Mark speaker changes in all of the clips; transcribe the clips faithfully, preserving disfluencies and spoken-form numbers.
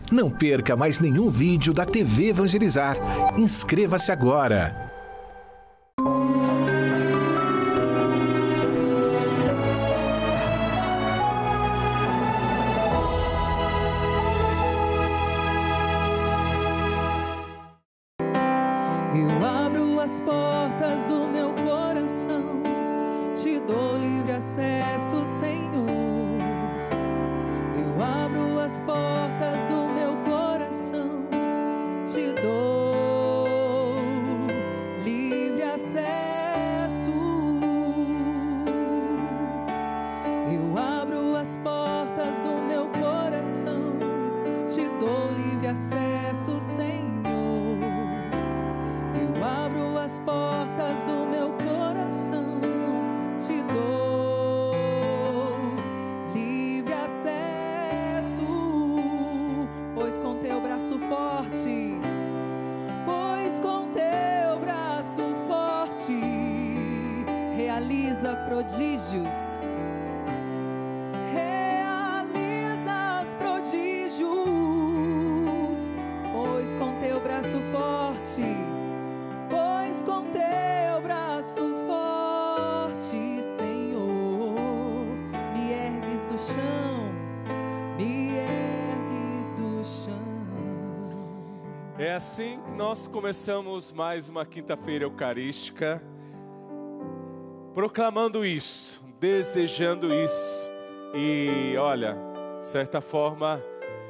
Speaker 1: Não perca mais nenhum vídeo da T V Evangelizar. Inscreva-se agora.
Speaker 2: Eu abro as portas do meu coração, te dou livre acesso, Senhor. Eu abro as portas do meu coração, te dou livre acesso. Eu abro as portas do meu coração, te dou livre acesso, Senhor. Eu abro as portas do meu coração, te dou livre acesso, pois com teu braço forte, pois com teu braço forte, realiza prodígios, realizas prodígios, pois com teu braço forte, pois com teu braço forte, Senhor, me ergues do chão, me ergues do chão.
Speaker 3: É assim que nós começamos mais uma quinta-feira eucarística, proclamando isso, desejando isso e, olha, de certa forma,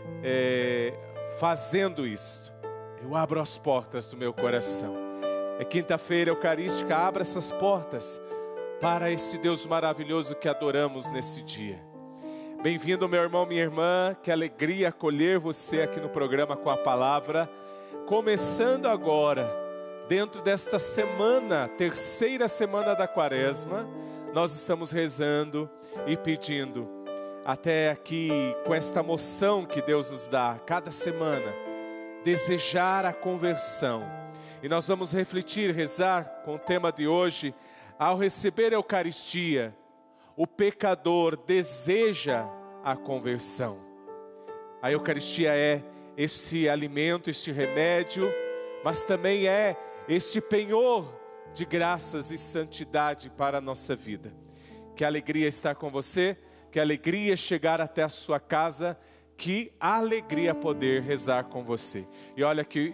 Speaker 3: é, fazendo isso. Eu abro as portas do meu coração. É quinta-feira eucarística, abra essas portas para esse Deus maravilhoso que adoramos nesse dia. Bem-vindo, meu irmão, minha irmã, que alegria acolher você aqui no programa Com a Palavra. Começando agora, dentro desta semana, terceira semana da Quaresma, nós estamos rezando e pedindo, até aqui com esta moção que Deus nos dá, cada semana, desejar a conversão. E nós vamos refletir, rezar com o tema de hoje, ao receber a Eucaristia, o pecador deseja a conversão. A Eucaristia é esse alimento, este remédio, mas também é este penhor de graças e santidade para a nossa vida. Que alegria estar com você, que alegria chegar até a sua casa, que alegria poder rezar com você. E olha que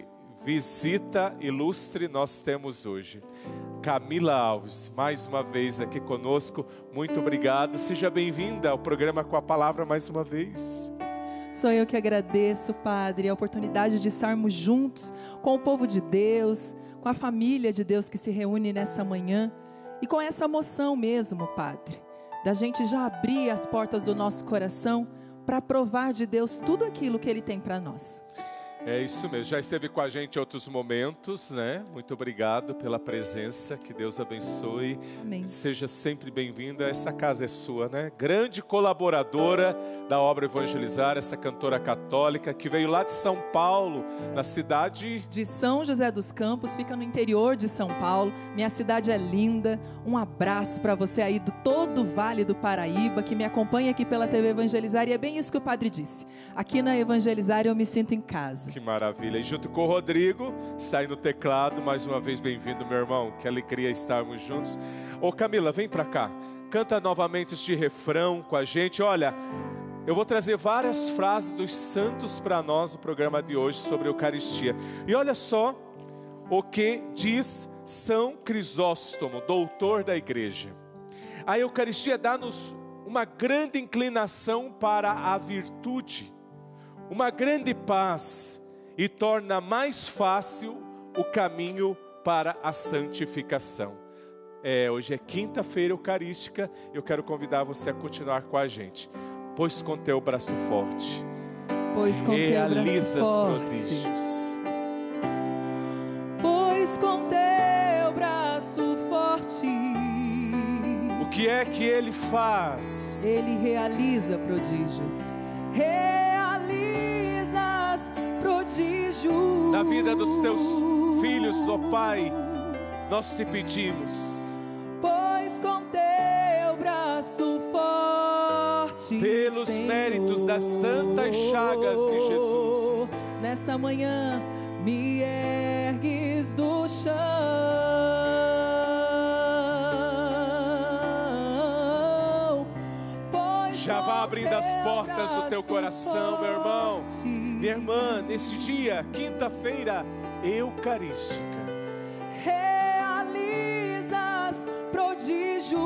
Speaker 3: visita ilustre nós temos hoje. Camila Alves, mais uma vez aqui conosco, muito obrigado. Seja bem-vinda ao programa Com a Palavra mais uma vez.
Speaker 2: Sou eu que agradeço, Padre, a oportunidade de estarmos juntos com o povo de Deus, com a família de Deus que se reúne nessa manhã e com essa moção mesmo, Padre, da gente já abrir as portas do nosso coração para provar de Deus tudo aquilo que Ele tem para nós.
Speaker 3: É isso mesmo, já esteve com a gente em outros momentos, né? Muito obrigado pela presença, que Deus abençoe.
Speaker 2: Amém.
Speaker 3: Seja sempre bem-vinda, essa casa é sua, né? Grande colaboradora da obra Evangelizar, essa cantora católica que veio lá de São Paulo, na cidade
Speaker 2: de São José dos Campos, fica no interior de São Paulo. Minha cidade é linda. Um abraço para você aí do todo o Vale do Paraíba, que me acompanha aqui pela T V Evangelizar, e é bem isso que o Padre disse. Aqui na Evangelizar eu me sinto em casa.
Speaker 3: Que maravilha. E junto com o Rodrigo, está aí no teclado, mais uma vez bem-vindo, meu irmão. Que alegria estarmos juntos. Ô Camila, vem pra cá. Canta novamente este refrão com a gente. Olha, eu vou trazer várias frases dos santos para nós no programa de hoje sobre a Eucaristia. E olha só o que diz São Crisóstomo, doutor da igreja. A Eucaristia dá-nos uma grande inclinação para a virtude, uma grande paz, e torna mais fácil o caminho para a santificação. É, hoje é quinta-feira eucarística, eu quero convidar você a continuar com a gente. Pois com teu braço forte,
Speaker 2: pois com
Speaker 3: realiza
Speaker 2: teu braço
Speaker 3: os
Speaker 2: forte,
Speaker 3: prodígios.
Speaker 2: Pois com teu braço forte,
Speaker 3: o que é que Ele faz?
Speaker 2: Ele realiza prodígios. Realizas prodígios
Speaker 3: na vida dos teus filhos, ó Pai, nós te pedimos,
Speaker 2: pois com teu braço forte,
Speaker 3: pelos
Speaker 2: Senhor,
Speaker 3: méritos das santas chagas de Jesus,
Speaker 2: nessa manhã me ergues do chão. Pois
Speaker 3: Já vá abrindo as portas do teu coração, meu irmão, minha irmã, nesse dia, quinta-feira eucarística.
Speaker 2: Realizas prodígios,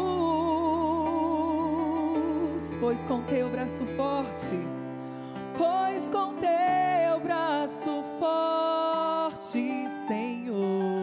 Speaker 2: pois com teu braço forte, pois com teu braço forte, Senhor,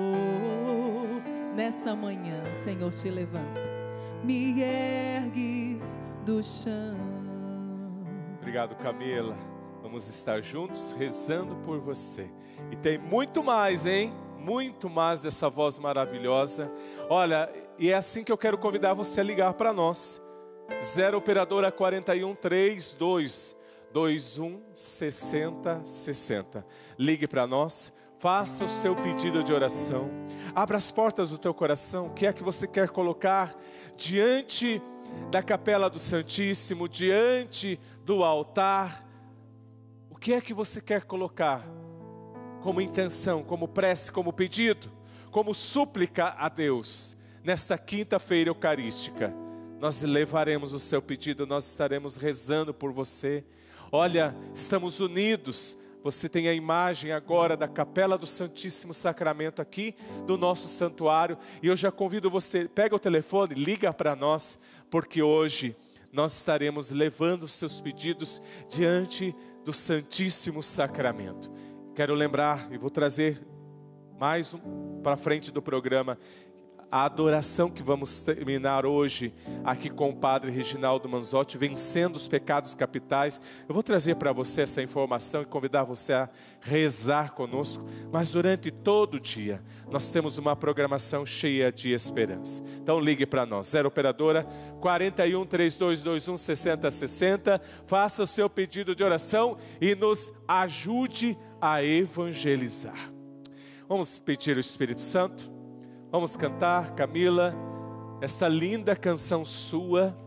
Speaker 2: nessa manhã o Senhor te levanta, me ergues do chão.
Speaker 3: Obrigado, Camila. Vamos estar juntos rezando por você. E tem muito mais, hein? Muito mais dessa voz maravilhosa. Olha, e é assim que eu quero convidar você a ligar para nós. zero operadora quarenta e um, trinta e dois, vinte e um, sessenta, sessenta. Ligue para nós, faça o seu pedido de oração. Abra as portas do teu coração. O que é que você quer colocar diante da capela do Santíssimo, diante do altar? O que é que você quer colocar como intenção, como prece, como pedido, como súplica a Deus? Nesta quinta-feira eucarística, nós levaremos o seu pedido, nós estaremos rezando por você. Olha, estamos unidos. Você tem a imagem agora da capela do Santíssimo Sacramento aqui do nosso santuário. E eu já convido você, pega o telefone, liga para nós, porque hoje nós estaremos levando os seus pedidos diante do Santíssimo Sacramento. Quero lembrar, e vou trazer mais um para frente do programa, a adoração que vamos terminar hoje aqui com o Padre Reginaldo Manzotti, vencendo os pecados capitais. Eu vou trazer para você essa informação e convidar você a rezar conosco, mas durante todo o dia nós temos uma programação cheia de esperança. Então ligue para nós, zero operadora quarenta e um, trinta e dois, vinte e um, sessenta, sessenta, faça o seu pedido de oração e nos ajude a evangelizar. Vamos pedir o Espírito Santo. Vamos cantar, Camila, essa linda canção sua,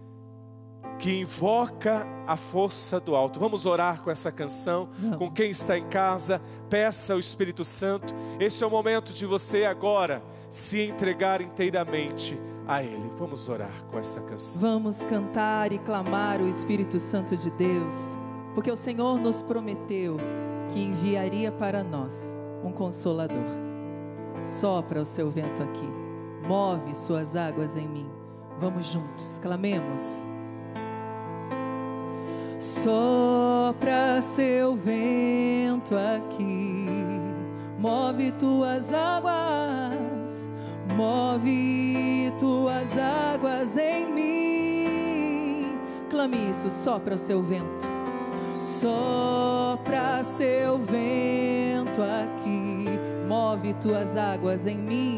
Speaker 3: que invoca a força do alto. Vamos orar com essa canção. Vamos. Com quem está em casa, peça ao Espírito Santo. Esse é o momento de você agora se entregar inteiramente a Ele. Vamos orar com essa canção.
Speaker 2: Vamos cantar e clamar o Espírito Santo de Deus, porque o Senhor nos prometeu que enviaria para nós um Consolador. Sopra o seu vento aqui, move suas águas em mim. Vamos juntos, clamemos. Sopra seu vento aqui, move tuas águas, move tuas águas em mim. Clame isso, sopra o seu vento. Sopra seu vento aqui, move tuas águas em mim,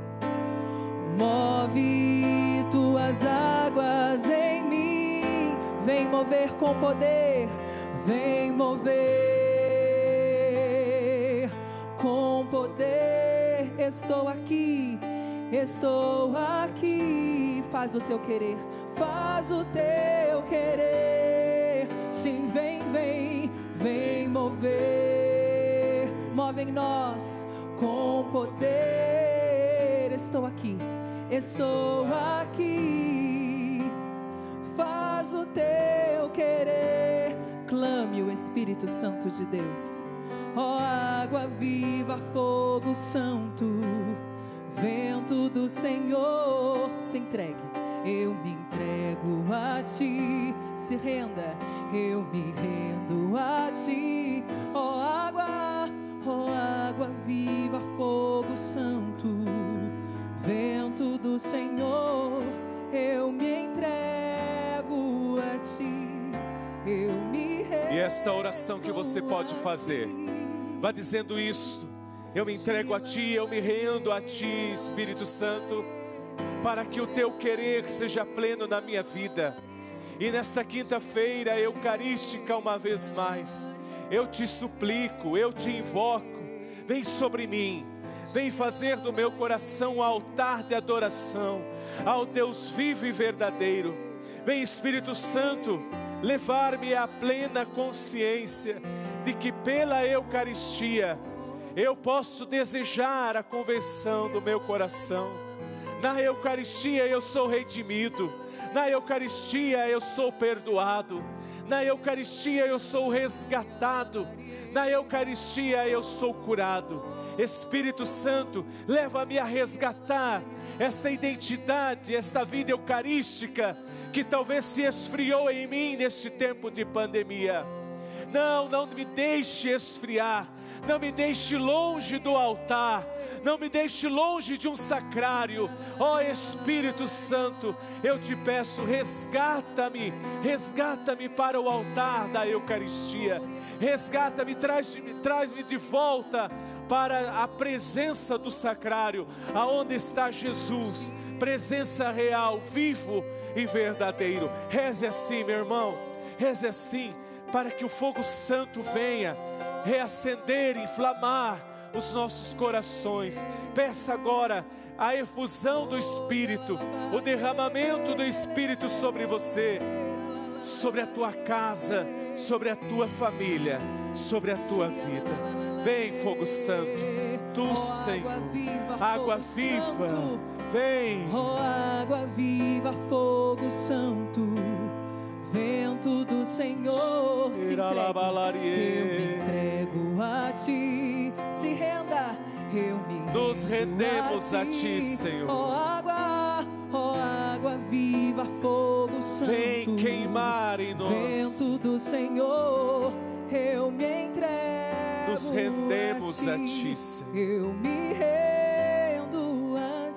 Speaker 2: move tuas águas em mim, vem mover com poder, vem mover com poder. Estou aqui, estou aqui, faz o teu querer, faz o teu querer, sim, vem, vem, vem mover, move em nós com poder. Estou aqui, estou aqui, faz o teu querer. Clame o Espírito Santo de Deus. Ó água viva, fogo santo, vento do Senhor, se entregue. Eu me entrego a ti, se renda, eu me rendo a ti. Ó água, ó água viva, fogo santo, vento do Senhor, eu me entrego a ti, eu me rendo.
Speaker 3: E essa oração que você pode fazer, vá dizendo isso: eu me entrego a ti, eu me rendo a ti, Espírito Santo, para que o teu querer seja pleno na minha vida. E nesta quinta-feira eucarística, uma vez mais, eu te suplico, eu te invoco, vem sobre mim, vem fazer do meu coração um altar de adoração ao Deus vivo e verdadeiro. Vem, Espírito Santo, levar-me à plena consciência de que pela Eucaristia eu posso desejar a conversão do meu coração. Na Eucaristia eu sou redimido, na Eucaristia eu sou perdoado, na Eucaristia eu sou resgatado, na Eucaristia eu sou curado. Espírito Santo, leva-me a resgatar essa identidade, esta vida eucarística que talvez se esfriou em mim neste tempo de pandemia. Não, não me deixe esfriar, não me deixe longe do altar, não me deixe longe de um sacrário. Ó Espírito Santo, eu te peço, resgata-me, resgata-me para o altar da Eucaristia, resgata-me, traz-me, traz-me de volta para a presença do sacrário, aonde está Jesus, presença real, vivo e verdadeiro. Reze assim, meu irmão, reze assim, para que o fogo santo venha reacender, inflamar os nossos corações. Peça agora a efusão do Espírito, o derramamento do Espírito sobre você, sobre a tua casa, sobre a tua família, sobre a tua vida. Vem, fogo santo, tu, Senhor, água viva, vem.
Speaker 2: Ó água viva, fogo santo, vento do Senhor, se entregue, eu me entrego a ti, se renda, eu me rendo.
Speaker 3: Nos rendemos a ti, Senhor.
Speaker 2: Ó água, ó água viva, fogo santo,
Speaker 3: vem queimar em nós.
Speaker 2: Vento do Senhor, eu me entrego.
Speaker 3: Nos rendemos a ti, a ti, Senhor.
Speaker 2: Eu me rendo a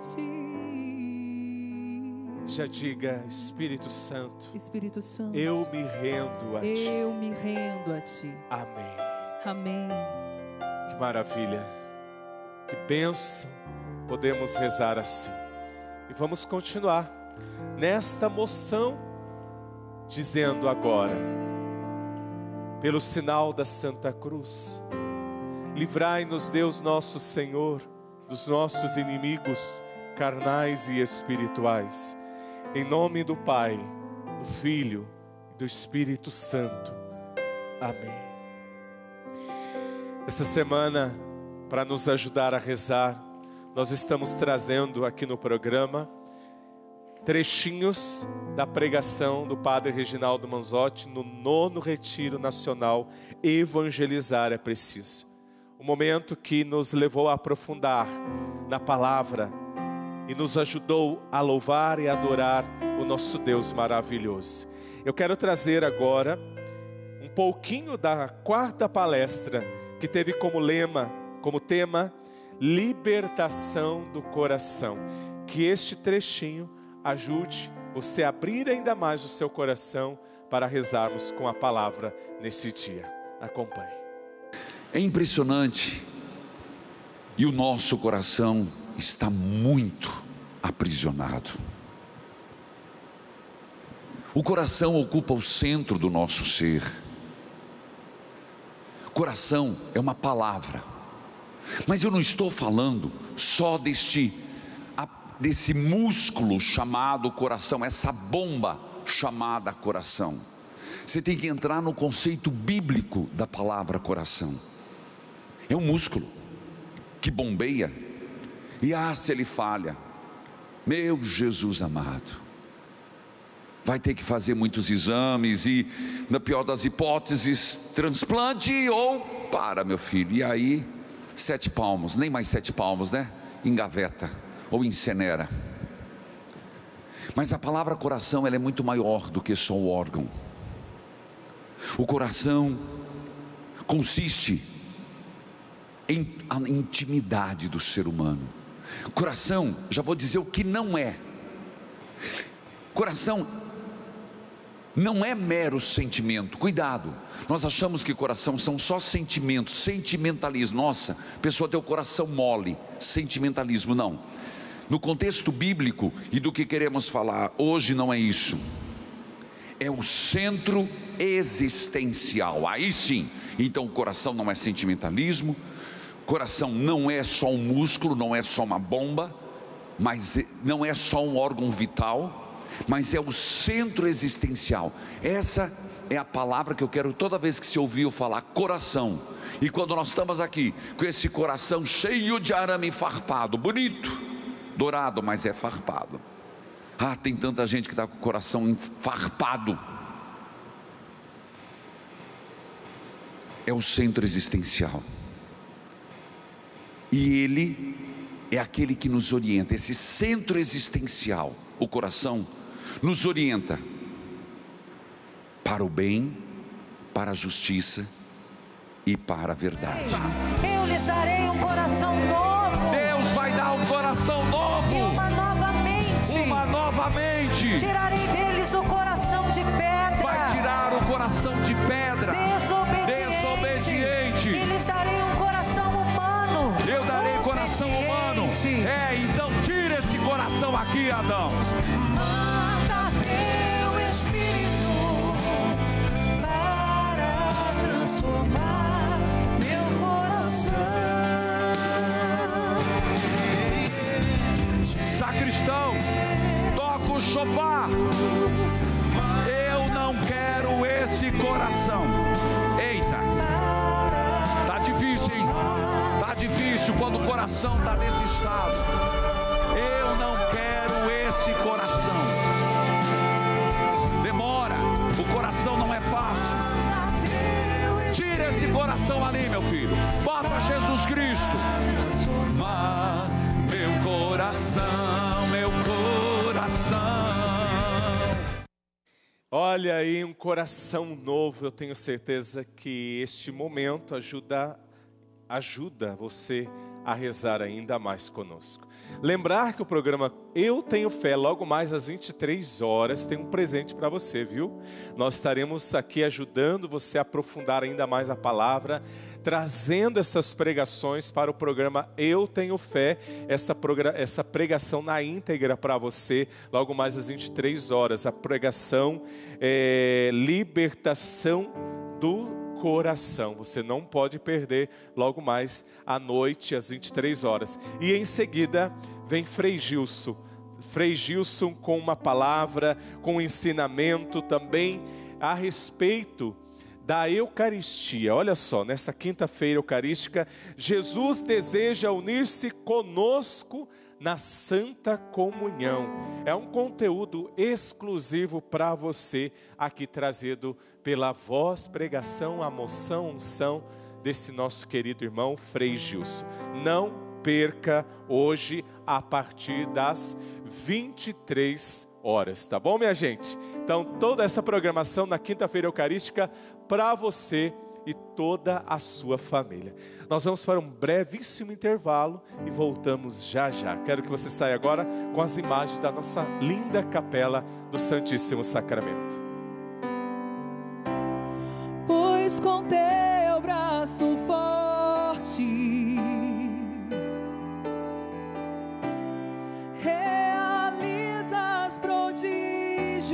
Speaker 2: ti.
Speaker 3: Já diga, Espírito Santo,
Speaker 2: Espírito Santo,
Speaker 3: eu me rendo a ti.
Speaker 2: Eu me rendo a ti.
Speaker 3: Amém.
Speaker 2: Amém.
Speaker 3: Que maravilha, que bênção, podemos rezar assim. E vamos continuar nesta moção, dizendo agora: pelo sinal da Santa Cruz, livrai-nos, Deus nosso Senhor, dos nossos inimigos carnais e espirituais. Em nome do Pai, do Filho e do Espírito Santo. Amém. Essa semana, para nos ajudar a rezar, nós estamos trazendo aqui no programa trechinhos da pregação do Padre Reginaldo Manzotti no nono Retiro Nacional Evangelizar é Preciso. Um momento que nos levou a aprofundar na palavra e nos ajudou a louvar e adorar o nosso Deus maravilhoso. Eu quero trazer agora um pouquinho da quarta palestra, que teve como lema, como tema, libertação do coração. Que este trechinho ajude você a abrir ainda mais o seu coração para rezarmos com a palavra nesse dia. Acompanhe.
Speaker 4: É impressionante, e o nosso coração está muito aprisionado. O coração ocupa o centro do nosso ser. Coração é uma palavra, mas eu não estou falando só deste, desse músculo chamado coração, essa bomba chamada coração. Você tem que entrar no conceito bíblico da palavra coração. É um músculo que bombeia, e ah, se ele falha, meu Jesus amado, vai ter que fazer muitos exames e, na pior das hipóteses, transplante ou para, meu filho. E aí, sete palmos, nem mais sete palmos, né? Engaveta ou incinera. Mas a palavra coração, ela é muito maior do que só o órgão. O coração consiste em a intimidade do ser humano. Coração, já vou dizer o que não é. Coração não é mero sentimento. Cuidado, nós achamos que coração são só sentimentos, sentimentalismo. Nossa, a pessoa tem o coração mole, sentimentalismo. Não, no contexto bíblico e do que queremos falar hoje, não é isso. É o centro existencial. Aí sim, então o coração não é sentimentalismo. Coração não é só um músculo, não é só uma bomba, mas não é só um órgão vital, mas é o centro existencial. Essa é a palavra que eu quero toda vez que se ouviu falar, coração. E quando nós estamos aqui com esse coração cheio de arame farpado, bonito, dourado, mas é farpado. Ah, tem tanta gente que está com o coração farpado. É o centro existencial. E ele é aquele que nos orienta. Esse centro existencial, o coração, nos orienta para o bem, para a justiça e para a verdade.
Speaker 5: Eu lhes darei um coração novo.
Speaker 4: Deus vai dar um coração novo.
Speaker 5: E uma nova mente.
Speaker 4: Uma nova mente.
Speaker 5: Tirarei deles o coração de pedra.
Speaker 4: Vai tirar o coração de pedra.
Speaker 5: Desobediente.
Speaker 4: Desobediente.
Speaker 5: E lhes darei um coração humano.
Speaker 4: Eu darei coração humano. É, então tira esse coração aqui, Adão.
Speaker 5: Manda teu Espírito para transformar meu coração.
Speaker 4: Sacristão, toca o chofar. Eu não quero esse coração. Eita, tá difícil, hein? Tá difícil quando o coração tá nesse estado. Eu não quero esse coração. Demora, o coração não é fácil. Tira esse coração ali, meu filho. Bota Jesus Cristo. Mas meu coração, meu coração.
Speaker 3: Olha aí, um coração novo. Eu tenho certeza que este momento ajuda, ajuda você a rezar ainda mais conosco. Lembrar que o programa Eu Tenho Fé, logo mais às vinte e três horas, tem um presente para você, viu? Nós estaremos aqui ajudando você a aprofundar ainda mais a palavra, trazendo essas pregações para o programa Eu Tenho Fé, essa, essa pregação na íntegra para você, logo mais às vinte e três horas, a pregação é, Libertação do Coração. Você não pode perder logo mais à noite, às vinte e três horas. E em seguida vem Frei Gilson. Frei Gilson com uma palavra, com um ensinamento também a respeito da Eucaristia. Olha só, nessa quinta-feira eucarística, Jesus deseja unir-se conosco na Santa Comunhão. É um conteúdo exclusivo para você, aqui trazido pela voz, pregação, a moção, unção desse nosso querido irmão Frei Gilson. Não perca hoje a partir das vinte e três horas, tá bom, minha gente? Então, toda essa programação na quinta-feira eucarística para você e toda a sua família. Nós vamos para um brevíssimo intervalo e voltamos já já. Quero que você saia agora com as imagens da nossa linda capela do Santíssimo Sacramento.
Speaker 2: Pois com teu braço forte realizas prodígios,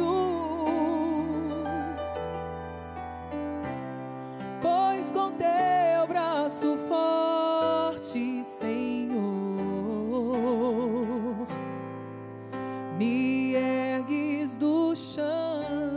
Speaker 2: pois com teu braço forte, Senhor, me ergues do chão.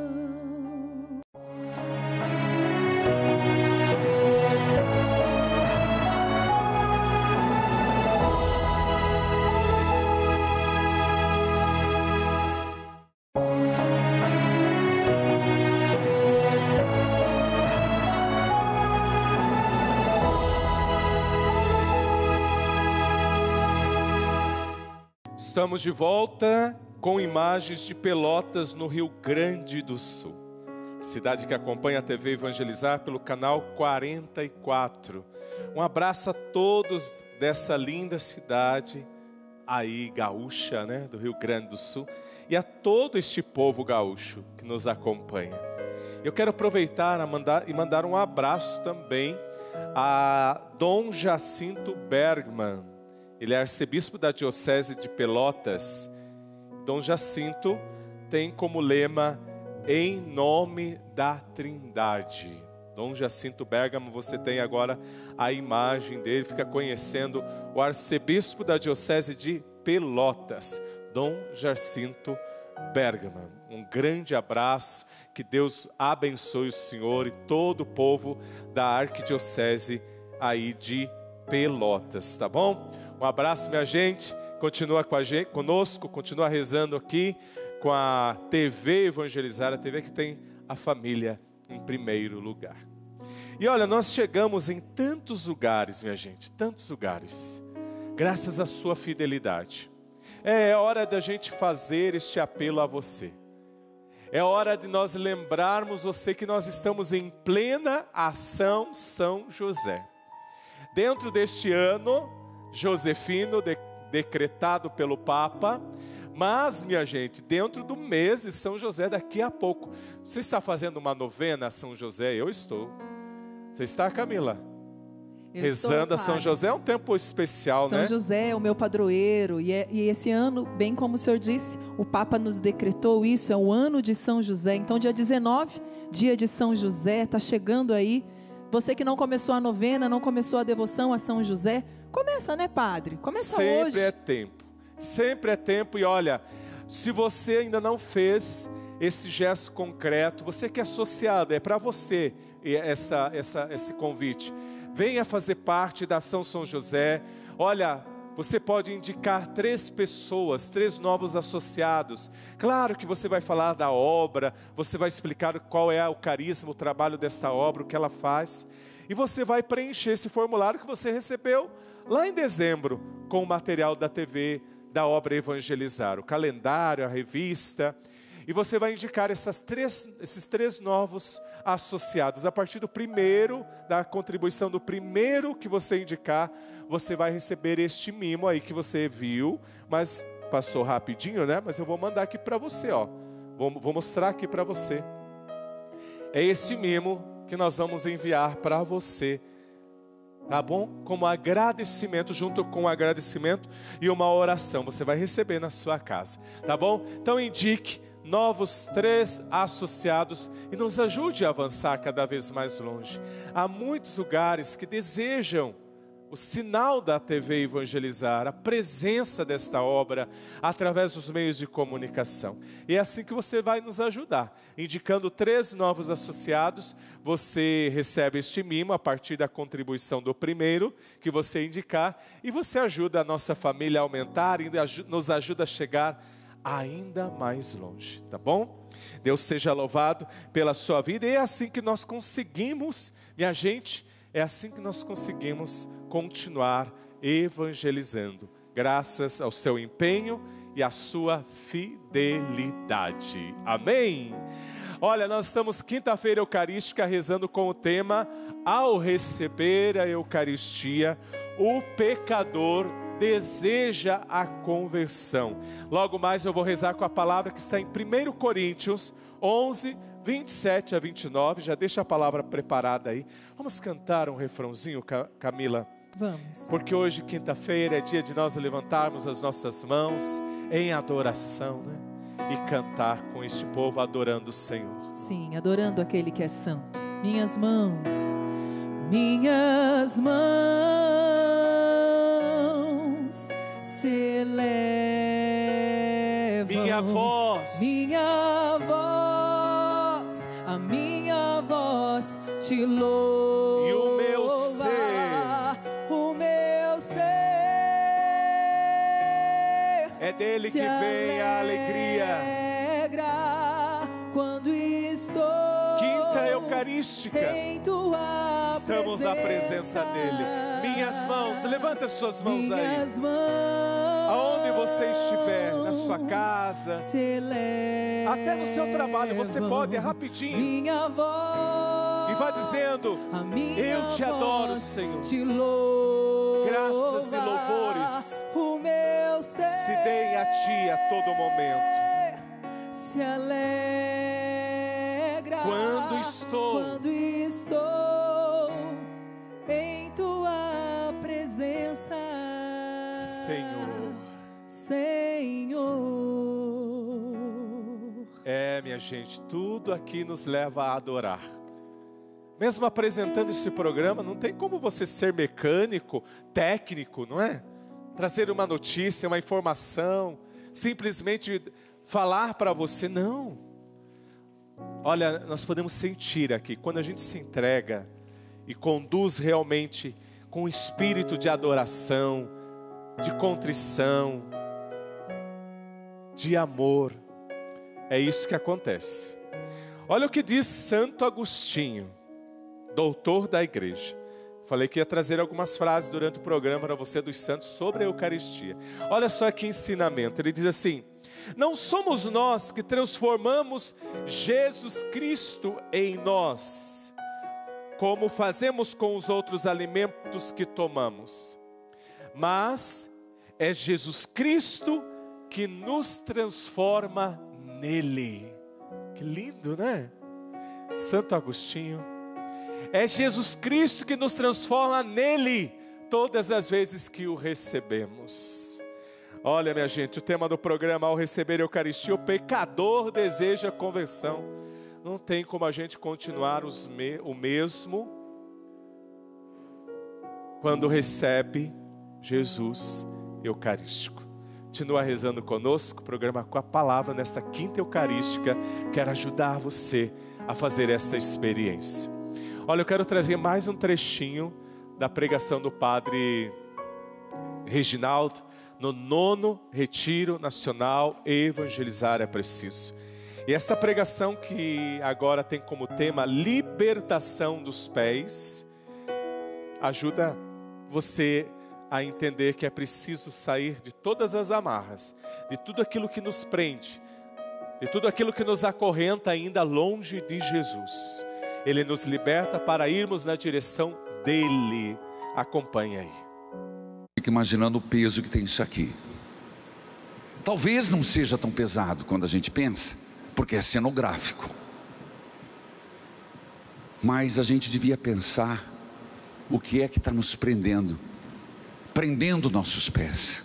Speaker 3: Estamos de volta com imagens de Pelotas, no Rio Grande do Sul. Cidade que acompanha a T V Evangelizar pelo canal quarenta e quatro. Um abraço a todos dessa linda cidade aí, gaúcha, né, do Rio Grande do Sul. E a todo este povo gaúcho que nos acompanha. Eu quero aproveitar a mandar, e mandar um abraço também a Dom Jacinto Bergman. Ele é arcebispo da Diocese de Pelotas. Dom Jacinto tem como lema, em nome da Trindade. Dom Jacinto Bergamo, você tem agora a imagem dele, fica conhecendo o arcebispo da Diocese de Pelotas, Dom Jacinto Bergamo. Um grande abraço, que Deus abençoe o senhor e todo o povo da Arquidiocese aí de Pelotas, tá bom? Um abraço, minha gente, continua com a gente, conosco, continua rezando aqui com a T V Evangelizar, a T V que tem a família em primeiro lugar. E olha, nós chegamos em tantos lugares, minha gente, tantos lugares, graças à sua fidelidade. É hora da gente fazer este apelo a você. É hora de nós lembrarmos você que nós estamos em plena ação São José. Dentro deste ano josefino de, decretado pelo Papa, mas, minha gente, dentro do mês de São José, daqui a pouco. Você está fazendo uma novena a São José? Eu estou. Você está, Camila?
Speaker 2: Eu
Speaker 3: Rezando
Speaker 2: estou,
Speaker 3: a São
Speaker 2: padre.
Speaker 3: José, é um tempo especial,
Speaker 2: São
Speaker 3: né?
Speaker 2: José é o meu padroeiro, e, é, e esse ano, bem como o senhor disse, o Papa nos decretou isso, é o ano de São José. Então, dia dezenove, dia de São José, está chegando aí. Você que não começou a novena, não começou a devoção a São José, começa, né, padre? Começa
Speaker 3: Sempre
Speaker 2: hoje.
Speaker 3: é tempo, sempre é tempo. E olha, se você ainda não fez esse gesto concreto, você que é associado, é para você essa, essa, esse convite. Venha fazer parte da Ação São José. Olha, você pode indicar três pessoas, três novos associados. Claro que você vai falar da obra, você vai explicar qual é o carisma, o trabalho desta obra, o que ela faz. E você vai preencher esse formulário que você recebeu lá em dezembro, com o material da T V, da obra Evangelizar, o calendário, a revista. E você vai indicar essas três, esses três novos associados. A partir do primeiro, da contribuição do primeiro que você indicar, você vai receber este mimo aí que você viu, mas passou rapidinho, né? Mas eu vou mandar aqui para você, ó. Vou, vou mostrar aqui para você. É este mimo que nós vamos enviar para você, tá bom? Como agradecimento, junto com o agradecimento e uma oração, você vai receber na sua casa, tá bom? Então indique novos três associados e nos ajude a avançar cada vez mais longe. Há muitos lugares que desejam o sinal da T V Evangelizar, a presença desta obra através dos meios de comunicação. E é assim que você vai nos ajudar. Indicando três novos associados, você recebe este mimo a partir da contribuição do primeiro que você indicar, e você ajuda a nossa família a aumentar e nos ajuda a chegar ainda mais longe, tá bom? Deus seja louvado pela sua vida. E é assim que nós conseguimos, minha gente, é assim que nós conseguimos continuar evangelizando, graças ao seu empenho e à sua fidelidade. Amém? Olha, nós estamos quinta-feira eucarística rezando com o tema: ao receber a Eucaristia, o pecador deseja a conversão. Logo mais eu vou rezar com a palavra que está em primeira Coríntios onze, vinte e sete a vinte e nove. Já deixa a palavra preparada aí. Vamos cantar um refrãozinho, Camila?
Speaker 2: Vamos.
Speaker 3: Porque hoje, quinta-feira, é dia de nós levantarmos as nossas mãos em adoração, né? E cantar com este povo adorando o Senhor.
Speaker 2: Sim, adorando aquele que é santo. Minhas mãos, minhas mãos se elevam.
Speaker 3: Minha voz,
Speaker 2: minha voz, a minha voz te louva.
Speaker 3: E o meu ser,
Speaker 2: o meu ser
Speaker 3: é dele que vem a alegria.
Speaker 2: Quando estou
Speaker 3: Quinta Eucarística,
Speaker 2: em tua
Speaker 3: estamos à presença dele. Minhas mãos, levanta as suas mãos
Speaker 2: minhas
Speaker 3: aí.
Speaker 2: Mãos
Speaker 3: Aonde você estiver, na sua casa, até no seu trabalho, você pode, é rapidinho.
Speaker 2: Minha voz,
Speaker 3: e vai dizendo: eu te adoro, Senhor.
Speaker 2: Te louvo,
Speaker 3: graças e louvores
Speaker 2: o meu ser
Speaker 3: se deem a ti a todo momento.
Speaker 2: Se alegra
Speaker 3: quando estou,
Speaker 2: quando estou em tua presença,
Speaker 3: Senhor.
Speaker 2: Senhor.
Speaker 3: É, minha gente, tudo aqui nos leva a adorar. Mesmo apresentando esse programa, não tem como você ser mecânico, técnico, não é? Trazer uma notícia, uma informação, simplesmente falar para você, não. Olha, nós podemos sentir aqui, quando a gente se entrega e conduz realmente com espírito de adoração, de contrição, de amor, é isso que acontece. Olha o que diz Santo Agostinho, doutor da igreja. Falei que ia trazer algumas frases durante o programa para você dos santos sobre a Eucaristia. Olha só que ensinamento, ele diz assim: não somos nós que transformamos Jesus Cristo em nós, como fazemos com os outros alimentos que tomamos, mas é Jesus Cristo que nos transforma nele. Que lindo, né? Santo Agostinho. É Jesus Cristo que nos transforma nele todas as vezes que o recebemos. Olha, minha gente, o tema do programa: ao receber a Eucaristia, o pecador deseja conversão. Não tem como a gente continuar os me, o mesmo quando recebe Jesus Eucarístico. Continua rezando conosco, programa Com a Palavra, nesta quinta Eucarística. Quero ajudar você a fazer essa experiência. Olha, eu quero trazer mais um trechinho da pregação do Padre Reginaldo, no nono Retiro Nacional Evangelizar é Preciso. E esta pregação, que agora tem como tema libertação dos pés, ajuda você a entender que é preciso sair de todas as amarras, de tudo aquilo que nos prende, de tudo aquilo que nos acorrenta ainda longe de Jesus. Ele nos liberta para irmos na direção dele. Acompanhe aí.
Speaker 4: Fico imaginando o peso que tem isso aqui. Talvez não seja tão pesado quando a gente pensa, porque é cenográfico. Mas a gente devia pensar o que é que está nos prendendo, prendendo nossos pés.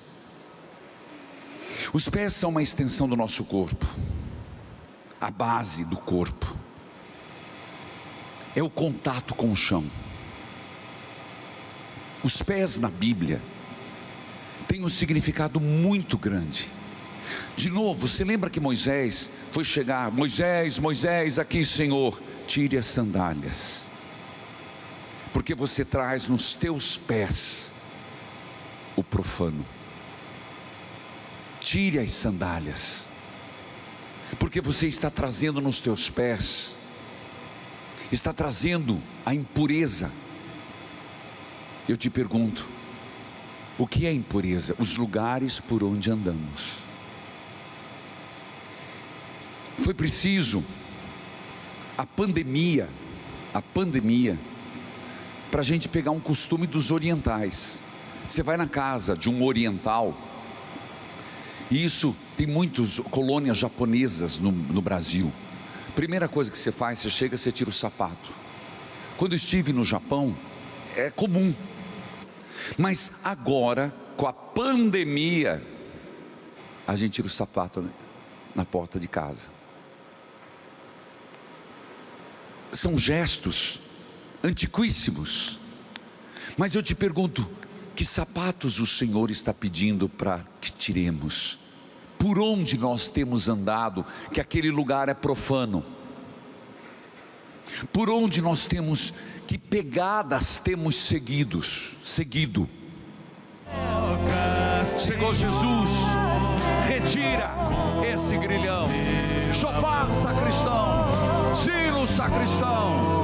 Speaker 4: Os pés são uma extensão do nosso corpo, a base do corpo. É o contato com o chão. Os pés na Bíblia têm um significado muito grande. De novo, você lembra que Moisés foi chegar: Moisés, Moisés, aqui, Senhor, tire as sandálias, porque você traz nos teus pés o profano. Tire as sandálias, porque você está trazendo nos teus pés, está trazendo a impureza. Eu te pergunto, o que é impureza? Os lugares por onde andamos. Foi preciso a pandemia, a pandemia, para a gente pegar um costume dos orientais. Você vai na casa de um oriental, e isso tem muitas colônias japonesas no, no Brasil. Primeira coisa que você faz, você chega, você tira o sapato. Quando eu estive no Japão, é comum. Mas agora, com a pandemia, a gente tira o sapato na porta de casa. São gestos antiquíssimos. Mas eu te pergunto, que sapatos o Senhor está pedindo para que tiremos? Por onde nós temos andado, que aquele lugar é profano? Por onde nós temos, que pegadas temos seguidos, seguido? Chegou Jesus, retira esse grilhão. Chofar, sacristão, sino, sacristão.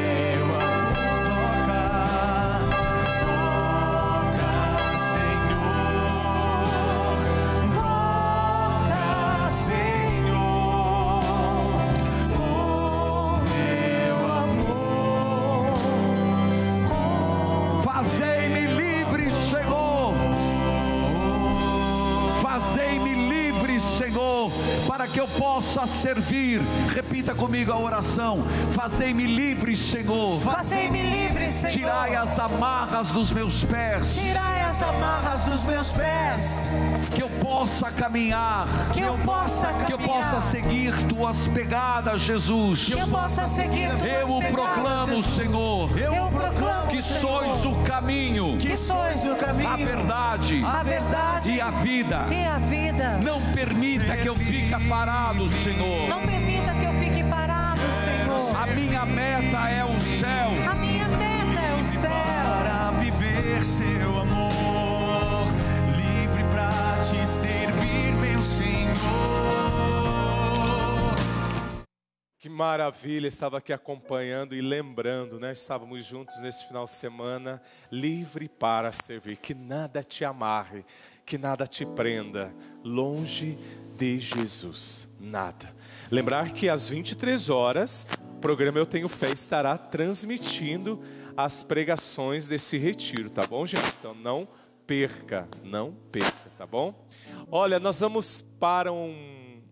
Speaker 4: Para que eu possa servir. Repita comigo a oração: fazei-me livre, Senhor.
Speaker 5: Fazei-me livre, Senhor.
Speaker 4: Tirai as amarras dos meus pés.
Speaker 5: Tirai as amarras dos meus pés.
Speaker 4: Que eu possa caminhar.
Speaker 5: Que eu possa caminhar.
Speaker 4: Que eu possa seguir tuas pegadas, Jesus.
Speaker 5: Que eu possa seguir tuas
Speaker 4: eu
Speaker 5: pegadas,
Speaker 4: proclamo,
Speaker 5: Jesus.
Speaker 4: Senhor.
Speaker 5: Eu proclamo,
Speaker 4: que
Speaker 5: Senhor,
Speaker 4: sois o caminho,
Speaker 5: que sois o caminho,
Speaker 4: a verdade,
Speaker 5: a verdade
Speaker 4: e a vida.
Speaker 5: e a vida.
Speaker 4: Não permita que eu fique parado, Senhor.
Speaker 5: Não permita que eu fique parado, Senhor.
Speaker 4: A minha meta é o céu.
Speaker 5: A minha meta é o céu.
Speaker 6: Para viver seu amor, livre para te servir, meu Senhor.
Speaker 3: Que maravilha, estava aqui acompanhando e lembrando, né? Estávamos juntos neste final de semana, livre para servir, que nada te amarre, que nada te prenda, longe de Jesus, nada. Lembrar que às vinte e três horas, o programa Eu Tenho Fé estará transmitindo as pregações desse retiro, tá bom, gente? Então não perca, não perca, tá bom? Olha, nós vamos para um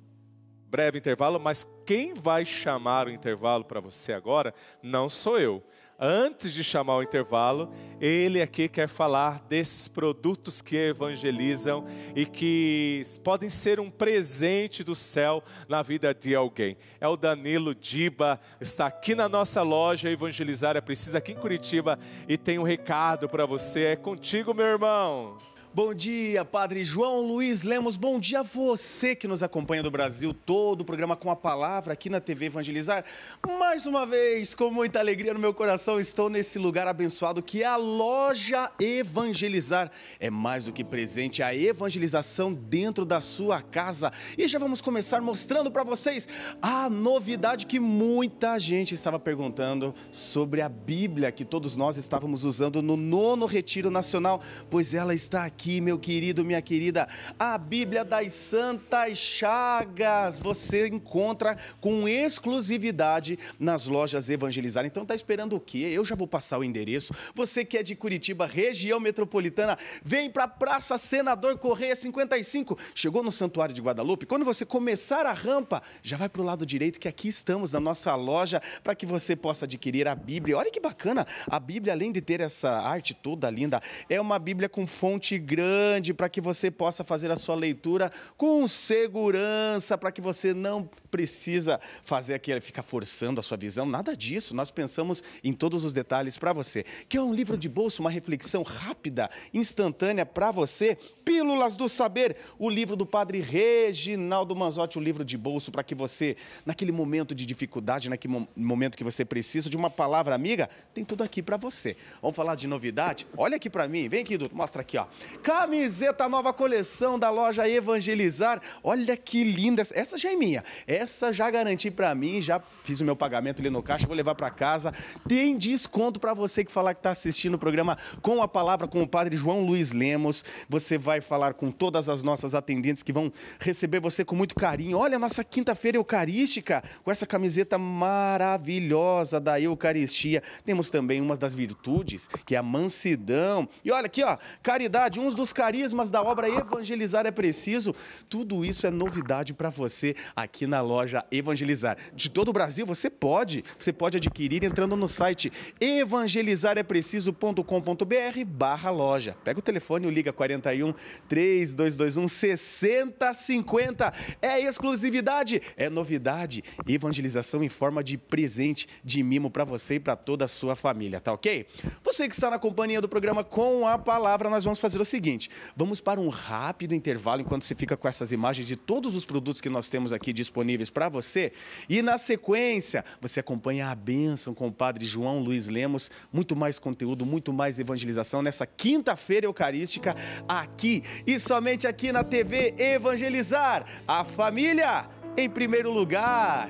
Speaker 3: breve intervalo, mas quem vai chamar o intervalo para você agora não sou eu. Antes de chamar o intervalo, ele aqui quer falar desses produtos que evangelizam e que podem ser um presente do céu na vida de alguém. É o Danilo Diba, está aqui na nossa loja Evangelizar é Preciso, aqui em Curitiba, e tem um recado para você. É contigo, meu irmão.
Speaker 7: Bom dia, Padre João Luiz Lemos. Bom dia a você que nos acompanha do Brasil todo, o programa Com a Palavra aqui na T V Evangelizar. Mais uma vez, com muita alegria no meu coração, estou nesse lugar abençoado que é a loja Evangelizar. É mais do que presente, a evangelização dentro da sua casa. E já vamos começar mostrando para vocês a novidade que muita gente estava perguntando sobre a Bíblia que todos nós estávamos usando no nono Retiro Nacional, pois ela está aqui. Aqui, meu querido, minha querida, a Bíblia das Santas Chagas, você encontra com exclusividade nas lojas Evangelizar. Então tá esperando o quê? Eu já vou passar o endereço. Você que é de Curitiba, região metropolitana, vem para a Praça Senador Correia cinquenta e cinco. Chegou no Santuário de Guadalupe, quando você começar a rampa, já vai para o lado direito, que aqui estamos na nossa loja para que você possa adquirir a Bíblia. Olha que bacana, a Bíblia, além de ter essa arte toda linda, é uma Bíblia com fonte grande, grande para que você possa fazer a sua leitura com segurança, para que você não precisa fazer aquilo, ficar forçando a sua visão, nada disso. Nós pensamos em todos os detalhes para você. Que é um livro de bolso, uma reflexão rápida, instantânea para você. Pílulas do Saber, o livro do Padre Reginaldo Manzotti, o livro de bolso para que você, naquele momento de dificuldade, naquele momento que você precisa de uma palavra amiga, tem tudo aqui para você. Vamos falar de novidade? Olha aqui para mim, vem aqui, Dudu, mostra aqui, ó. Camiseta nova coleção da loja Evangelizar. Olha que linda. Essa já é minha. Essa já garanti para mim. Já fiz o meu pagamento ali no caixa. Vou levar para casa. Tem desconto para você que falar que está assistindo o programa Com a Palavra com o Padre João Luiz Lemos. Você vai falar com todas as nossas atendentes que vão receber você com muito carinho. Olha a nossa quinta-feira eucarística com essa camiseta maravilhosa da Eucaristia. Temos também uma das virtudes, que é a mansidão. E olha aqui, ó, caridade, uns dos carismas da obra Evangelizar é Preciso. Tudo isso é novidade para você aqui na loja Evangelizar. De todo o Brasil você pode, você pode adquirir entrando no site evangelizar é preciso ponto com ponto br barra loja. Pega o telefone e liga quarenta e um, três dois dois um, seis zero cinco zero. É exclusividade, é novidade. Evangelização em forma de presente, de mimo para você e para toda a sua família, tá ok? Você que está na companhia do programa Com a Palavra, nós vamos fazer o seguinte, vamos para um rápido intervalo enquanto você fica com essas imagens de todos os produtos que nós temos aqui disponíveis para você, e na sequência você acompanha a bênção com o Padre João Luiz Lemos, muito mais conteúdo, muito mais evangelização nessa quinta-feira eucarística aqui e somente aqui na T V Evangelizar, a família em primeiro lugar.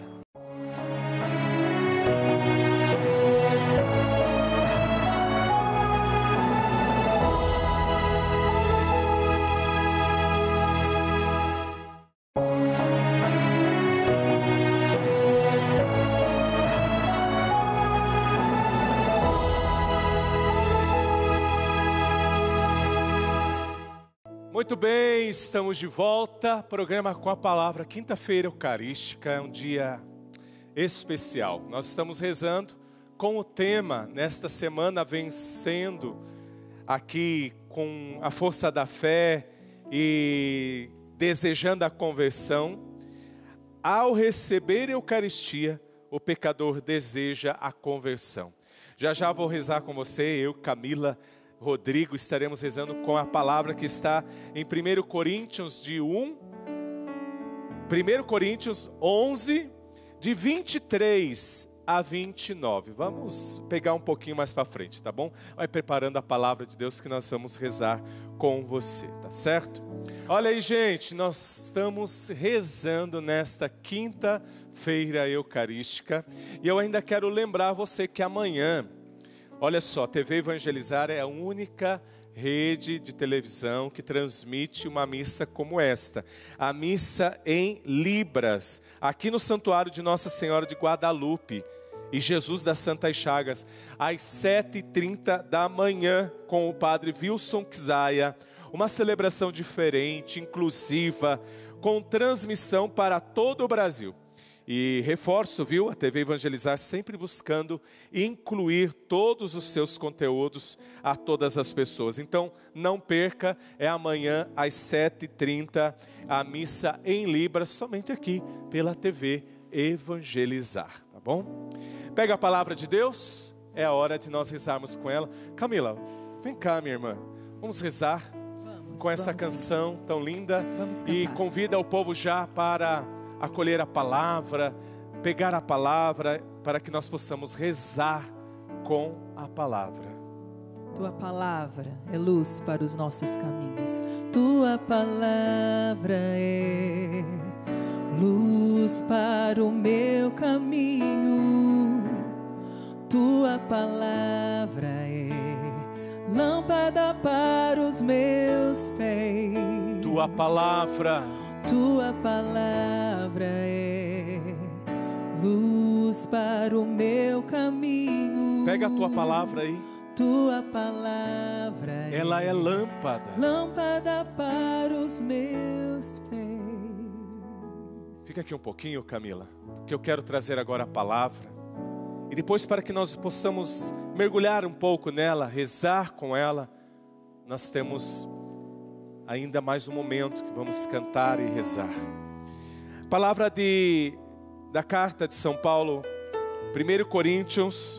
Speaker 3: Muito bem, estamos de volta, programa Com a Palavra, quinta-feira eucarística, é um dia especial. Nós estamos rezando com o tema, nesta semana, vencendo aqui com a força da fé e desejando a conversão. Ao receber a Eucaristia, o pecador deseja a conversão. Já já vou rezar com você, eu, Camila, Rodrigo, estaremos rezando com a palavra que está em primeira Coríntios de um, primeira Coríntios onze, de vinte e três a vinte e nove. Vamos pegar um pouquinho mais para frente, tá bom? Vai preparando a palavra de Deus que nós vamos rezar com você, tá certo? Olha aí, gente, nós estamos rezando nesta quinta-feira eucarística e eu ainda quero lembrar você que amanhã, olha só, a T V Evangelizar é a única rede de televisão que transmite uma missa como esta. A missa em Libras, aqui no Santuário de Nossa Senhora de Guadalupe e Jesus das Santas Chagas, às sete e trinta da manhã, com o padre Wilson Kzaia. Uma celebração diferente, inclusiva, com transmissão para todo o Brasil. E reforço, viu, a T V Evangelizar sempre buscando incluir todos os seus conteúdos a todas as pessoas. Então, não perca, é amanhã às sete e trinta, a missa em Libras, somente aqui pela T V Evangelizar, tá bom? Pega a palavra de Deus, é a hora de nós rezarmos com ela. Camila, vem cá, minha irmã, vamos rezar
Speaker 2: Vamos,
Speaker 3: com essa
Speaker 2: vamos.
Speaker 3: canção tão linda.
Speaker 2: Vamos
Speaker 3: E
Speaker 2: cantar.
Speaker 3: convida o povo já para acolher a palavra, pegar a palavra, para que nós possamos rezar com a palavra.
Speaker 2: Tua palavra é luz para os nossos caminhos. Tua palavra é luz para o meu caminho. Tua palavra é lâmpada para os meus pés.
Speaker 3: Tua palavra,
Speaker 2: Tua palavra é luz para o meu caminho.
Speaker 3: pega a tua palavra aí.
Speaker 2: Tua palavra
Speaker 3: Ela é lâmpada.
Speaker 2: lâmpada para os meus pés.
Speaker 3: Fica aqui um pouquinho, Camila, porque eu quero trazer agora a palavra. E depois, para que nós possamos mergulhar um pouco nela, rezar com ela, nós temos ainda mais um momento que vamos cantar e rezar. Palavra de, da carta de São Paulo, primeira Coríntios,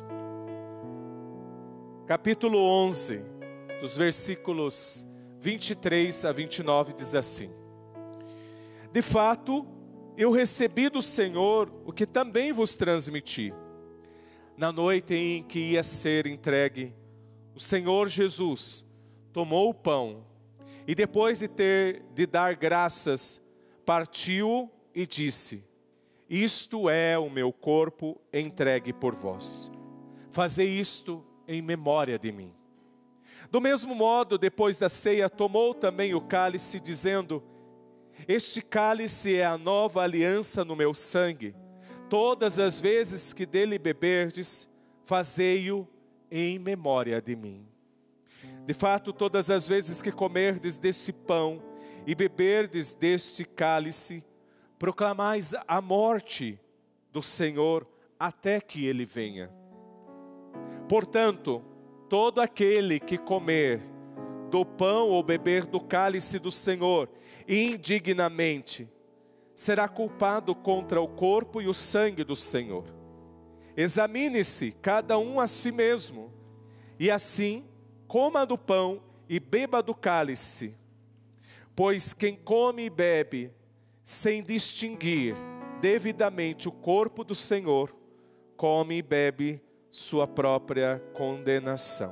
Speaker 3: capítulo onze, dos versículos vinte e três a vinte e nove, diz assim: De fato, eu recebi do Senhor o que também vos transmiti. Na noite em que ia ser entregue, o Senhor Jesus tomou o pão e depois de ter de dar graças, partiu e disse: Isto é o meu corpo entregue por vós. Fazei isto em memória de mim. Do mesmo modo, depois da ceia, tomou também o cálice, dizendo: Este cálice é a nova aliança no meu sangue. Todas as vezes que dele beberdes, fazei-o em memória de mim. De fato, todas as vezes que comerdes desse pão e beberdes deste cálice, proclamais a morte do Senhor até que ele venha. Portanto, todo aquele que comer do pão ou beber do cálice do Senhor indignamente, será culpado contra o corpo e o sangue do Senhor. Examine-se cada um a si mesmo, e assim coma do pão e beba do cálice. Pois quem come e bebe, sem distinguir devidamente o corpo do Senhor, come e bebe sua própria condenação.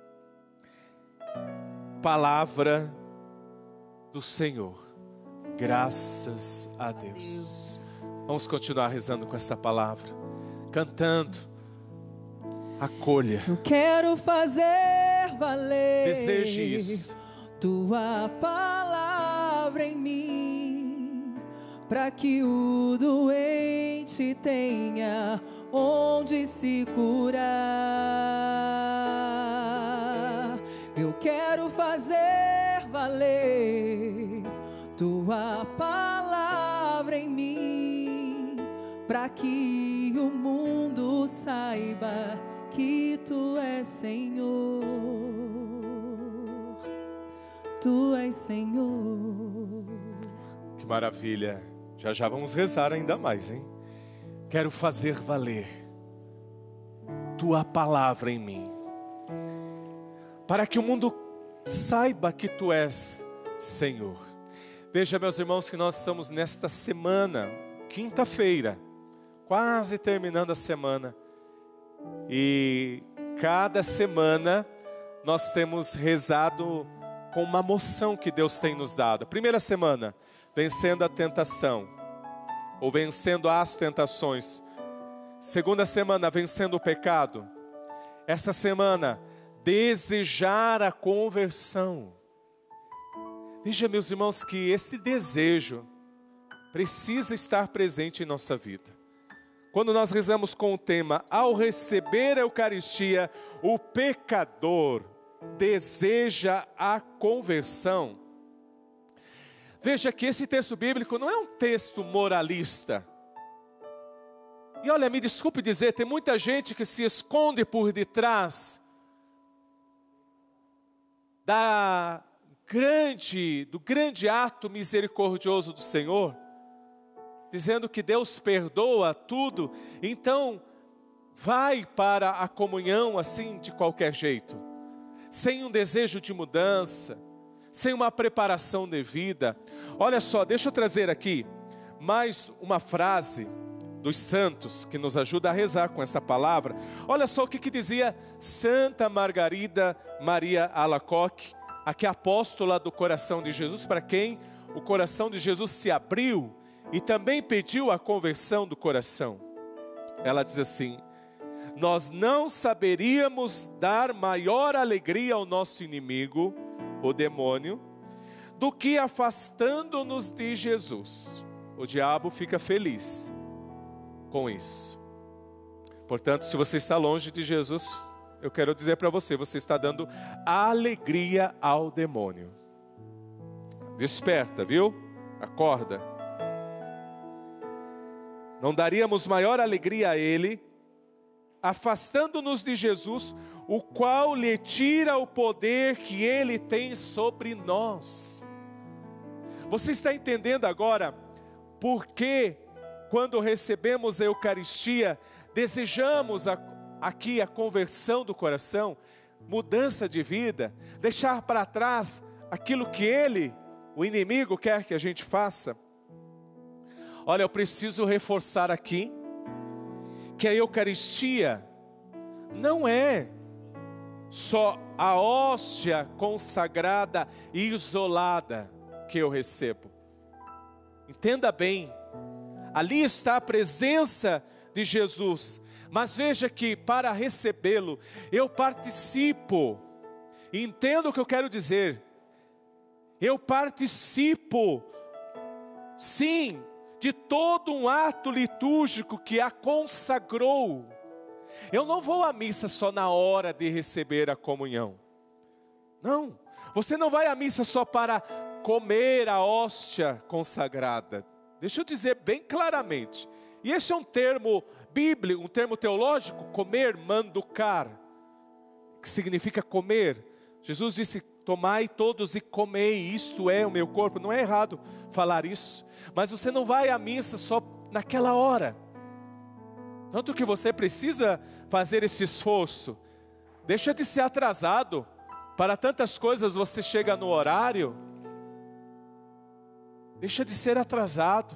Speaker 3: Palavra do Senhor. Graças a Deus. Vamos continuar rezando com essa palavra, cantando. Acolha.
Speaker 2: Eu quero fazer valer.
Speaker 3: Deseje isso.
Speaker 2: Tua palavra em mim, para que o doente tenha onde se curar. Eu quero fazer valer tua palavra em mim, para que o mundo saiba que tu és Senhor. Tu és Senhor.
Speaker 3: Que maravilha. Já já vamos rezar ainda mais, hein? Quero fazer valer tua palavra em mim. para que o mundo saiba que Tu és Senhor. Veja, meus irmãos, que nós estamos nesta semana, quinta-feira, quase terminando a semana, e cada semana nós temos rezado com uma moção que Deus tem nos dado. Primeira semana, vencendo a tentação, ou vencendo as tentações. Segunda semana, vencendo o pecado. Essa semana, desejar a conversão. Veja, meus irmãos, que esse desejo precisa estar presente em nossa vida. Quando nós rezamos com o tema, ao receber a Eucaristia, o pecador deseja a conversão. Veja que esse texto bíblico não é um texto moralista. E olha, me desculpe dizer, tem muita gente que se esconde por detrás da grande, do grande ato misericordioso do Senhor, dizendo que Deus perdoa tudo, então vai para a comunhão assim de qualquer jeito, sem um desejo de mudança, sem uma preparação devida. Olha só, deixa eu trazer aqui mais uma frase dos santos que nos ajuda a rezar com essa palavra. Olha só o que, que dizia Santa Margarida Maria Alacoque, aqui apóstola do coração de Jesus, para quem o coração de Jesus se abriu e também pediu a conversão do coração. Ela diz assim: nós não saberíamos dar maior alegria ao nosso inimigo, o demônio, do que afastando-nos de Jesus. O diabo fica feliz com isso. Portanto, se você está longe de Jesus, eu quero dizer para você, você está dando alegria ao demônio. Desperta, viu? Acorda. Não daríamos maior alegria a ele, afastando-nos de Jesus, o qual lhe tira o poder que ele tem sobre nós. Você está entendendo agora por que, quando recebemos a Eucaristia, desejamos a, aqui a conversão do coração, mudança de vida, deixar para trás aquilo que ele, o inimigo, quer que a gente faça? Olha, eu preciso reforçar aqui que a Eucaristia não é só a hóstia consagrada e isolada que eu recebo. Entenda bem, ali está a presença de Jesus, mas veja que para recebê-lo, eu participo. Entenda o que eu quero dizer. Eu participo, sim, de todo um ato litúrgico que a consagrou. Eu não vou à missa só na hora de receber a comunhão. Não, você não vai à missa só para comer a hóstia consagrada. Deixa eu dizer bem claramente, e esse é um termo bíblico, um termo teológico, comer, manducar, que significa comer. Jesus disse: tomai todos e comei, isto é o meu corpo. Não é errado falar isso, mas você não vai à missa só naquela hora. Tanto que você precisa fazer esse esforço. Deixa de ser atrasado. Para tantas coisas você chega no horário. Deixa de ser atrasado.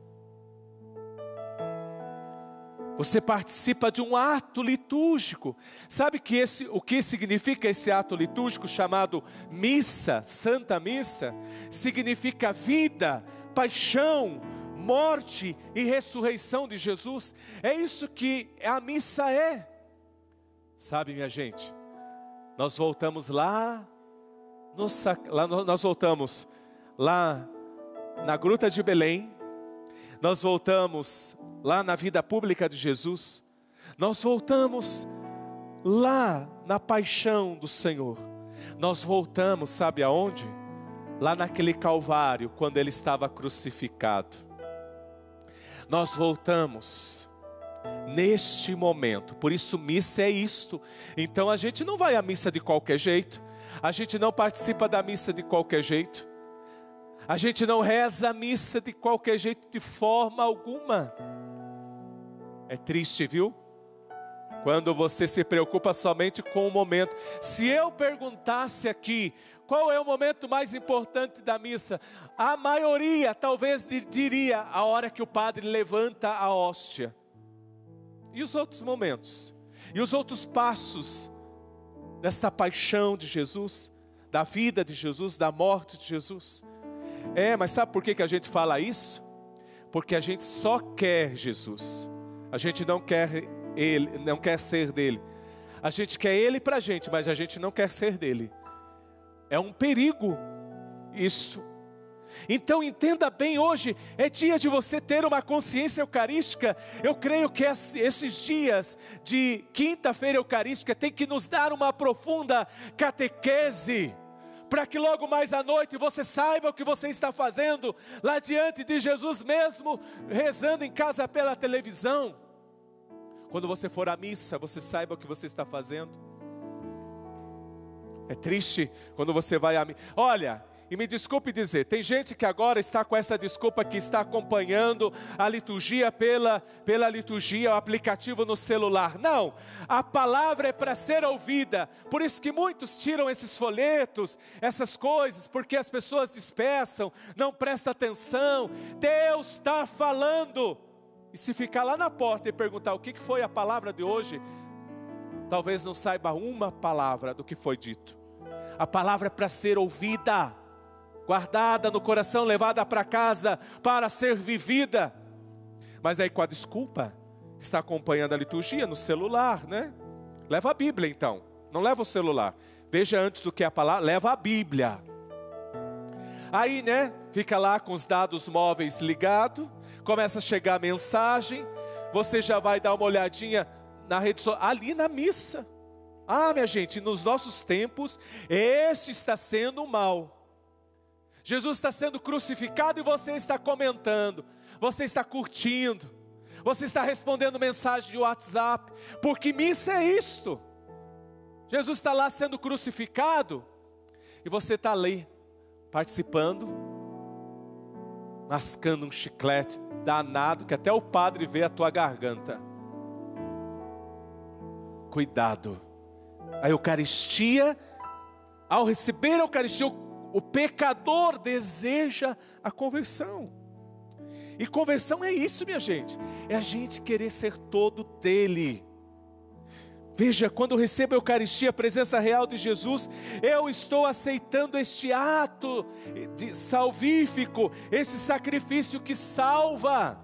Speaker 3: Você participa de um ato litúrgico. Sabe que esse, o que significa esse ato litúrgico chamado missa, Santa Missa? Significa vida, paixão, morte e ressurreição de Jesus. É isso que a missa é. Sabe, minha gente, nós voltamos lá, no, lá nós voltamos lá na Gruta de Belém, nós voltamos lá na vida pública de Jesus, nós voltamos lá na paixão do Senhor, nós voltamos, sabe aonde? Lá naquele Calvário, quando Ele estava crucificado. Nós voltamos neste momento. Por isso missa é isto. Então a gente não vai à missa de qualquer jeito, a gente não participa da missa de qualquer jeito, a gente não reza a missa de qualquer jeito, de forma alguma. É triste, viu? Quando você se preocupa somente com o momento. Se eu perguntasse aqui, qual é o momento mais importante da missa? A maioria talvez diria a hora que o padre levanta a hóstia. E os outros momentos? E os outros passos desta paixão de Jesus, da vida de Jesus, da morte de Jesus? É, mas sabe por que que a gente fala isso? Porque a gente só quer Jesus. A gente não quer Ele, não quer ser dele. A gente quer Ele pra gente, mas a gente não quer ser dele. É um perigo isso. Então entenda bem, hoje é dia de você ter uma consciência eucarística. Eu creio que esses dias de quinta-feira eucarística tem que nos dar uma profunda catequese, para que logo mais à noite você saiba o que você está fazendo lá diante de Jesus, mesmo rezando em casa pela televisão. Quando você for à missa, você saiba o que você está fazendo. É triste quando você vai à missa. Olha, e me desculpe dizer, tem gente que agora está com essa desculpa, que está acompanhando a liturgia pela, pela liturgia, o aplicativo no celular. Não, a palavra é para ser ouvida. Por isso que muitos tiram esses folhetos, essas coisas, porque as pessoas dispersam, não prestam atenção. Deus está falando. E se ficar lá na porta e perguntar o que foi a palavra de hoje, talvez não saiba uma palavra do que foi dito. A palavra é para ser ouvida, guardada no coração, levada para casa para ser vivida. Mas aí com a desculpa, está acompanhando a liturgia no celular, né? Leva a Bíblia então, não leva o celular. Veja antes do que a palavra, leva a Bíblia. Aí, né, fica lá com os dados móveis ligados, começa a chegar a mensagem, você já vai dar uma olhadinha na rede social, ali na missa. Ah, minha gente, nos nossos tempos, esse está sendo o mal. Jesus está sendo crucificado e você está comentando, você está curtindo, você está respondendo mensagem de WhatsApp, porque missa é isto. Jesus está lá sendo crucificado e você está ali, participando, mascando um chiclete danado, que até o padre vê a tua garganta. Cuidado. A Eucaristia, ao receber a Eucaristia, o, o pecador deseja a conversão. E conversão é isso, minha gente. É a gente querer ser todo dele. Veja, quando eu recebo a Eucaristia, a presença real de Jesus, eu estou aceitando este ato de salvífico, esse sacrifício que salva.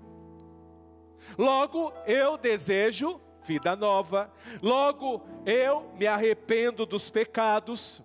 Speaker 3: Logo, eu desejo vida nova. Logo, eu me arrependo dos pecados.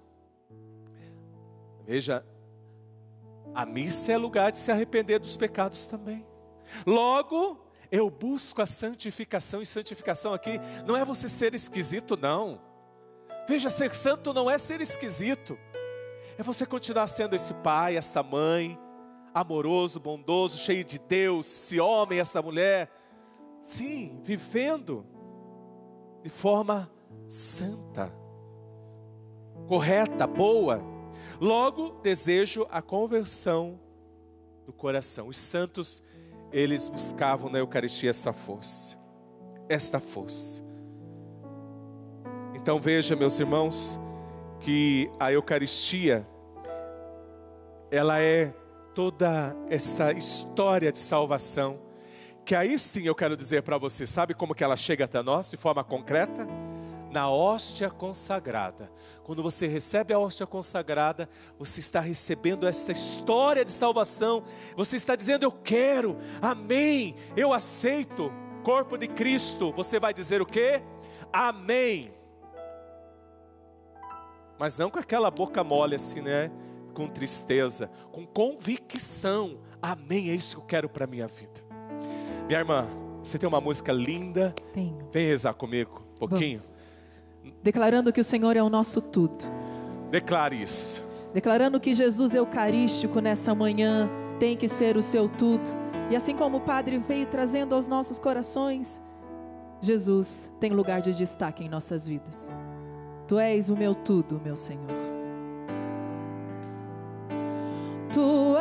Speaker 3: Veja, a missa é lugar de se arrepender dos pecados também. Logo, eu busco a santificação, e santificação aqui não é você ser esquisito, não. Veja, ser santo não é ser esquisito. É você continuar sendo esse pai, essa mãe, amoroso, bondoso, cheio de Deus, esse homem, essa mulher. Sim, vivendo de forma santa, correta, boa. Logo, desejo a conversão do coração. Os santos, eles buscavam na Eucaristia essa força, esta força. Então veja, meus irmãos, que a Eucaristia, ela é toda essa história de salvação, que aí sim eu quero dizer para você, sabe como que ela chega até nós de forma concreta? Na hóstia consagrada. Quando você recebe a hóstia consagrada, você está recebendo essa história de salvação. Você está dizendo, eu quero, amém, eu aceito, corpo de Cristo. Você vai dizer o quê? Amém. Mas não com aquela boca mole assim, né? Com tristeza, com convicção. Amém, é isso que eu quero para a minha vida. Minha irmã, você tem uma música linda?
Speaker 2: Tenho.
Speaker 3: Vem rezar comigo um pouquinho.
Speaker 2: Vamos. Declarando que o Senhor é o nosso tudo.
Speaker 3: Declare isso.
Speaker 2: Declarando que Jesus Eucarístico nessa manhã tem que ser o seu tudo. E assim como o Padre veio trazendo aos nossos corações, Jesus tem lugar de destaque em nossas vidas. Tu és o meu tudo, meu Senhor. Tu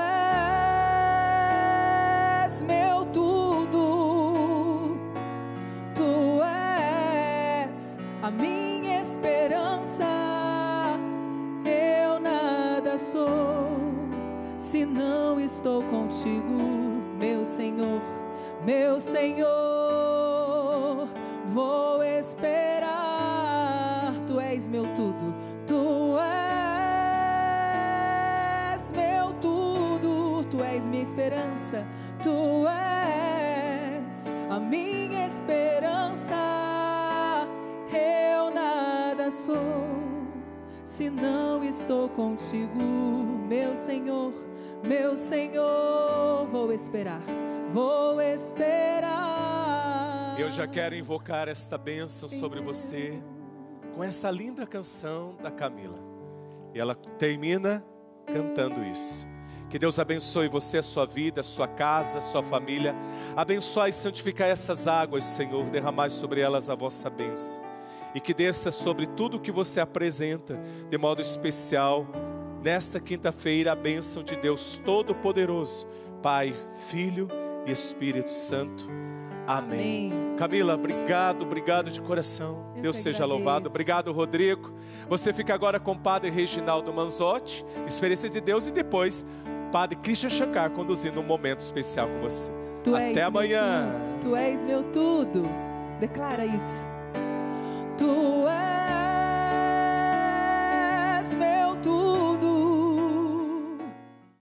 Speaker 2: és meu tudo. Tu és se não estou contigo, meu Senhor, meu Senhor. Vou esperar, tu és meu tudo, tu és meu tudo, tu és minha esperança, tu és a minha esperança. Eu nada sou se não estou contigo, meu Senhor, meu Senhor. Vou esperar, vou esperar.
Speaker 3: Eu já quero invocar esta bênção sobre você com essa linda canção da Camila. E ela termina cantando isso. Que Deus abençoe você, a sua vida, a sua casa, a sua família. Abençoe e santificar essas águas, Senhor. Derramai sobre elas a vossa bênção. E que desça sobre tudo que você apresenta, de modo especial, nesta quinta-feira, a bênção de Deus Todo-Poderoso, Pai, Filho e Espírito Santo. Amém. Amém. Camila, obrigado, obrigado de coração. Eu Deus seja agradeço. Louvado. Obrigado, Rodrigo. Você fica agora com o Padre Reginaldo Manzotti, experiência de Deus, e depois Padre Christian Shankar conduzindo um momento especial com você.
Speaker 2: Tu
Speaker 3: Até amanhã.
Speaker 2: Tu és meu tudo. Declara isso. Tu és